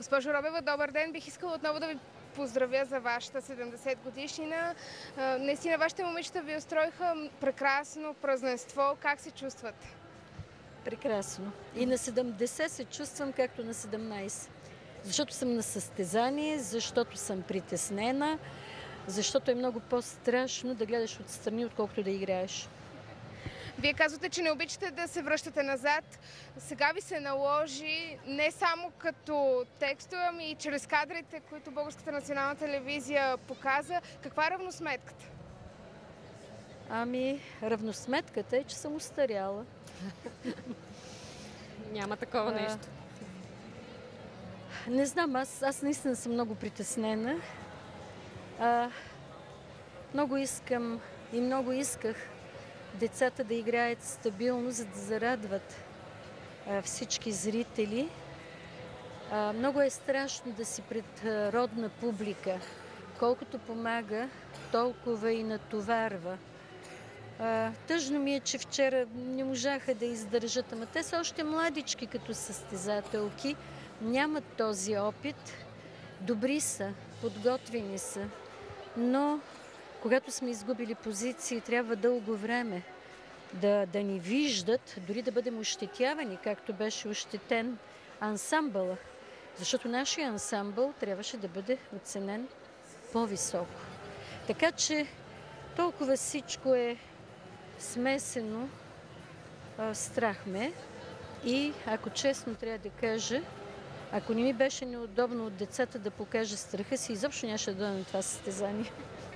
Госпожо Робева, добър ден! Бих искала отново да ви поздравя за вашата 70 годишнина. Наистина, вашите момичета ви устроиха прекрасно празненство. Как се чувстват? Прекрасно. И на 70 се чувствам както на 17. Защото съм на състезание, защото съм притеснена, защото е много по-страшно да гледаш отстрани, отколкото да играеш. Вие казвате, че не обичате да се връщате назад. Сега ви се наложи не само като текстове, ами и чрез кадрите, които Българската национална телевизия показа. Каква е равносметката? Ами, равносметката е, че съм устаряла. Няма такова нещо. Не знам, аз наистина съм много притеснена. Много искам и много исках децата да играят стабилно, за да зарадват всички зрители. Много е страшно да си пред родна публика. Колкото помага, толкова и натоварва. Тъжно ми е, че вчера не можаха да издържат, ама те са още младички като състезателки, нямат този опит, добри са, подготвени са, но когато сме изгубили позиции, трябва дълго време да ни виждат, дори да бъдем ощетявани, както беше ощетен ансамбъла, защото нашия ансамбъл трябваше да бъде оценен по-високо. Така че толкова всичко е смесено, страх ме и ако честно трябва да кажа, ако не ми беше неудобно от децата да покажа страха си, изобщо нямаше да дойда на това състезание.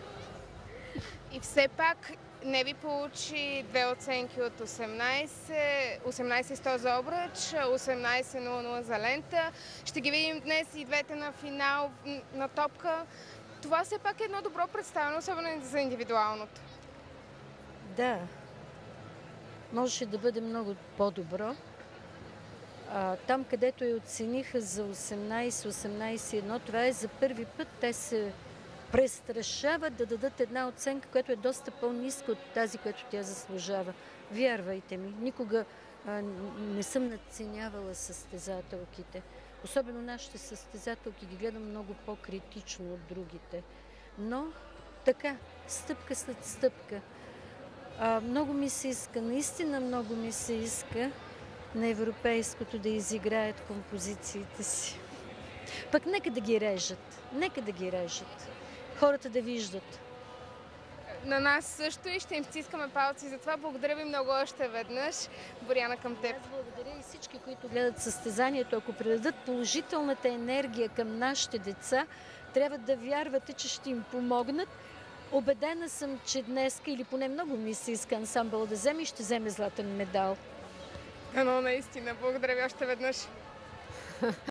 И все пак не ви получи две оценки от 18, 18-100 за обръч, 18-0-0 за лента. Ще ги видим днес и двете на финал на топка. Това все пак е едно добро представяне, особено за индивидуалното. Да, можеше да бъде много по-добро. Там, където я оцениха за 18-18-1, това е за първи път. Те се престрашават да дадат една оценка, която е доста по-ниска от тази, която тя заслужава. Вярвайте ми, никога не съм надценявала състезателките. Особено нашите състезателки ги гледам много по-критично от другите. Но така, стъпка след стъпка. Много ми се иска, наистина много ми се иска на европейското да изиграят композициите си. Пък нека да ги режат. Нека да ги режат. Хората да виждат. На нас също и ще им стискаме палци за това. Благодаря ви много още веднъж. Боряна, към теб. Аз благодаря и всички, които гледат състезанието. Ако предадат положителната енергия към нашите деца, трябва да вярвате, че ще им помогнат. Убедена съм, че днеска, или поне много ми се иска ансамбъл да вземе и ще вземе златен медал. Но наистина, благодаря ви още веднъж.